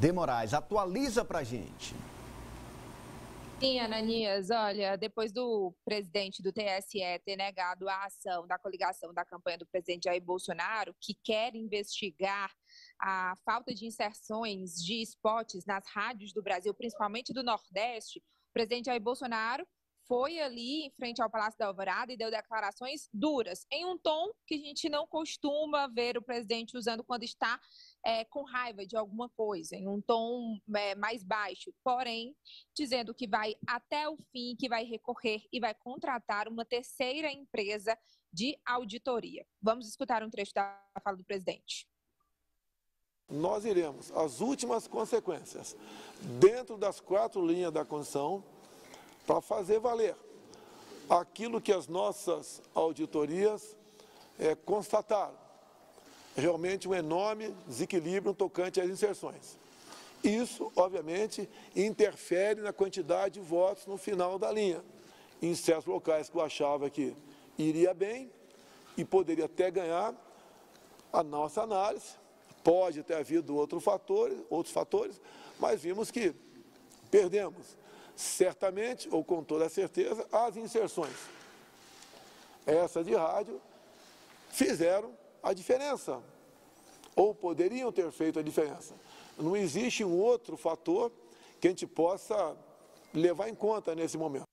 de Moraes. Atualiza pra gente. Sim, Ananias, olha, depois do presidente do TSE ter negado a ação da coligação da campanha do presidente Jair Bolsonaro, que quer investigar a falta de inserções de spots nas rádios do Brasil, principalmente do Nordeste, o presidente Jair Bolsonaro foi ali em frente ao Palácio da Alvorada e deu declarações duras, em um tom que a gente não costuma ver o presidente usando quando está com raiva de alguma coisa, em um tom mais baixo, porém, dizendo que vai até o fim, que vai recorrer e vai contratar uma terceira empresa de auditoria. Vamos escutar um trecho da fala do presidente. Nós iremos às últimas consequências, dentro das 4 linhas da Constituição, para fazer valer aquilo que as nossas auditorias constataram. Realmente um enorme desequilíbrio tocante às inserções. Isso, obviamente, interfere na quantidade de votos no final da linha. Em certos locais que eu achava que iria bem e poderia até ganhar, a nossa análise, pode ter havido outros fatores, mas vimos que perdemos. Certamente, ou com toda certeza, as inserções, essa de rádio, fizeram a diferença, ou poderiam ter feito a diferença. Não existe um outro fator que a gente possa levar em conta nesse momento.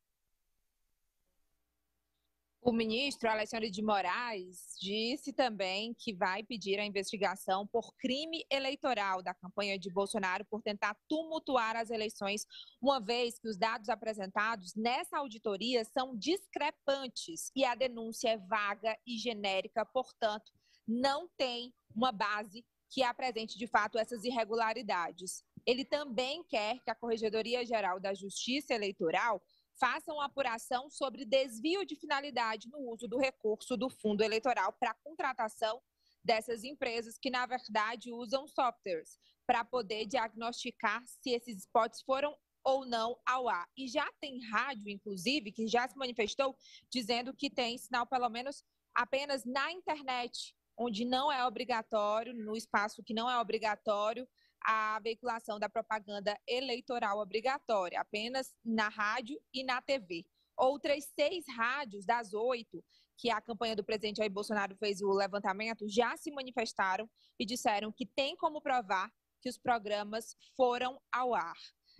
O ministro Alexandre de Moraes disse também que vai pedir a investigação por crime eleitoral da campanha de Bolsonaro por tentar tumultuar as eleições, uma vez que os dados apresentados nessa auditoria são discrepantes e a denúncia é vaga e genérica, portanto, não tem uma base que apresente de fato essas irregularidades. Ele também quer que a Corregedoria Geral da Justiça Eleitoral faça uma apuração sobre desvio de finalidade no uso do recurso do fundo eleitoral para a contratação dessas empresas que, na verdade, usam softwares para poder diagnosticar se esses spots foram ou não ao ar. E já tem rádio, inclusive, que já se manifestou dizendo que tem sinal, pelo menos, apenas na internet, onde não é obrigatório, no espaço que não é obrigatório, a veiculação da propaganda eleitoral obrigatória, apenas na rádio e na TV. Outras 6 rádios das 8 que a campanha do presidente Jair Bolsonaro fez o levantamento já se manifestaram e disseram que tem como provar que os programas foram ao ar.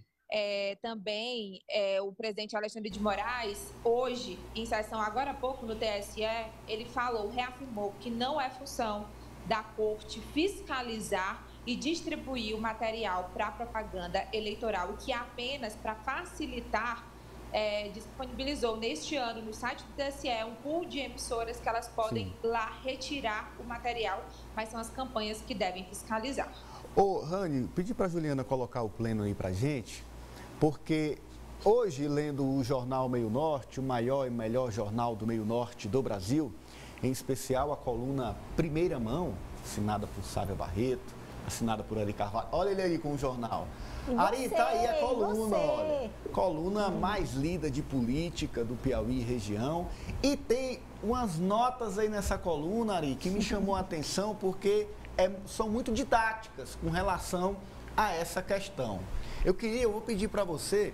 Também o presidente Alexandre de Moraes, hoje, em sessão agora há pouco no TSE, ele reafirmou que não é função da corte fiscalizar e distribuir o material para propaganda eleitoral, que apenas para facilitar, disponibilizou neste ano no site do TSE um pool de emissoras que elas podem lá retirar o material, mas são as campanhas que devem fiscalizar. Ô, Rani, pedi para a Juliana colocar o pleno aí para a gente, porque hoje, lendo o jornal Meio Norte, o maior e melhor jornal do Meio Norte do Brasil, em especial a coluna Primeira Mão, assinada por Sávia Barreto, assinada por Ari Carvalho. Olha ele aí com o jornal. Ari, tá aí a coluna, olha. Coluna mais lida de política do Piauí e região. E tem umas notas aí nessa coluna, Ari, que me chamou a atenção porque são muito didáticas com relação a essa questão. Eu vou pedir para você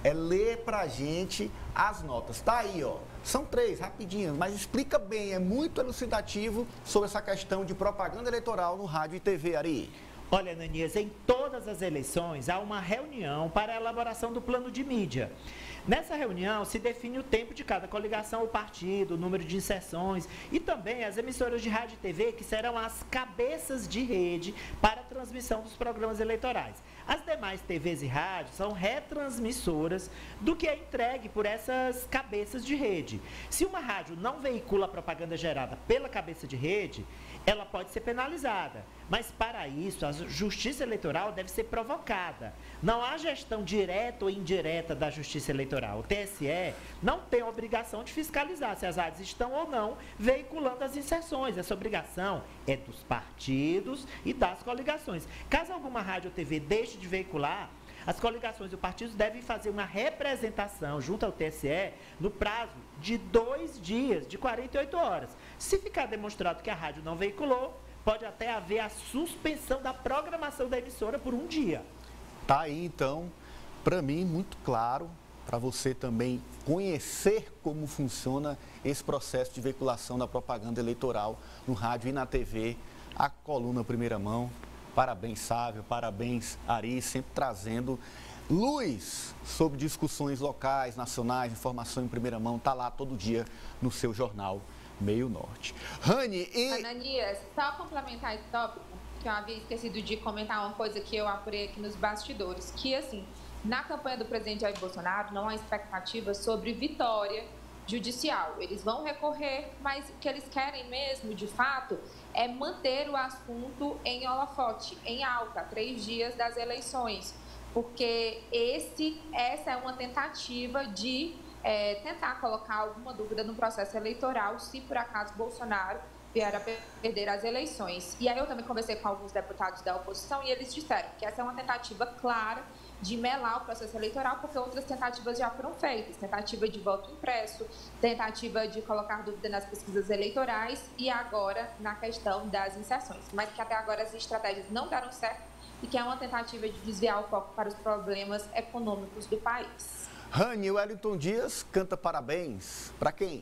ler pra gente as notas. Tá aí, ó. São 3, rapidinhas, mas explica bem, é muito elucidativo sobre essa questão de propaganda eleitoral no rádio e TV, Ari. Olha, Ananias, em todas as eleições há uma reunião para a elaboração do plano de mídia. Nessa reunião se define o tempo de cada coligação ou partido, o número de inserções e também as emissoras de rádio e TV que serão as cabeças de rede para a transmissão dos programas eleitorais. As demais TVs e rádios são retransmissoras do que é entregue por essas cabeças de rede. Se uma rádio não veicula a propaganda gerada pela cabeça de rede, ela pode ser penalizada. Mas para isso, a Justiça Eleitoral deve ser provocada. Não há gestão direta ou indireta da Justiça Eleitoral. O TSE não tem obrigação de fiscalizar se as rádios estão ou não veiculando as inserções. Essa obrigação é dos partidos e das coligações. Caso alguma rádio ou TV deixe de veicular, as coligações e os partidos devem fazer uma representação junto ao TSE no prazo de 2 dias, de 48 horas. Se ficar demonstrado que a rádio não veiculou, pode até haver a suspensão da programação da emissora por 1 dia. Tá aí, então, para mim, muito claro, para você também conhecer como funciona esse processo de veiculação da propaganda eleitoral no rádio e na TV, a coluna Primeira Mão. Parabéns, Sávio, parabéns, Ari, sempre trazendo luz sobre discussões locais, nacionais, informação em primeira mão, está lá todo dia no seu jornal Meio Norte. Rani e... Ananias, só complementar esse tópico, que eu havia esquecido de comentar uma coisa que eu apurei aqui nos bastidores, que assim, na campanha do presidente Jair Bolsonaro não há expectativa sobre vitória judicial. Eles vão recorrer, mas o que eles querem mesmo, de fato, é manter o assunto em holofote, em alta, 3 dias das eleições. Porque essa é uma tentativa de tentar colocar alguma dúvida no processo eleitoral, se por acaso Bolsonaro vier a perder as eleições. E aí eu também conversei com alguns deputados da oposição e eles disseram que essa é uma tentativa clara de melar o processo eleitoral, porque outras tentativas já foram feitas, tentativa de voto impresso, tentativa de colocar dúvida nas pesquisas eleitorais e agora na questão das inserções. Mas que até agora as estratégias não deram certo e que é uma tentativa de desviar o foco para os problemas econômicos do país. Rani, Wellington Dias canta parabéns para quem?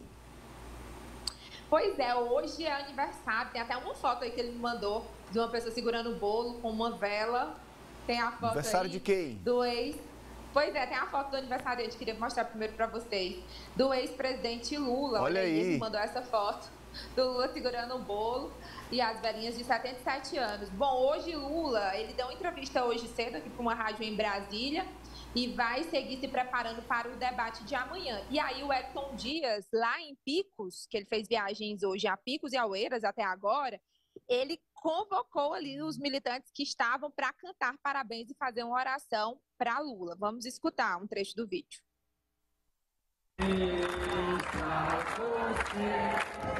Pois é, hoje é aniversário, tem até uma foto aí que ele me mandou de uma pessoa segurando o bolo com uma vela. Tem a foto aniversário aí de quem? Do ex... Pois é, tem a foto do aniversariante, queria mostrar primeiro para vocês, do ex-presidente Lula. Olha aí. Ele mandou essa foto do Lula segurando o bolo e as velhinhas de 77 anos. Bom, hoje Lula, ele deu uma entrevista hoje cedo aqui para uma rádio em Brasília e vai seguir se preparando para o debate de amanhã. E aí o Wellington Dias, lá em Picos, que ele fez viagens hoje a Picos e a Oeiras até agora, ele convocou ali os militantes que estavam para cantar parabéns e fazer uma oração para Lula. Vamos escutar um trecho do vídeo.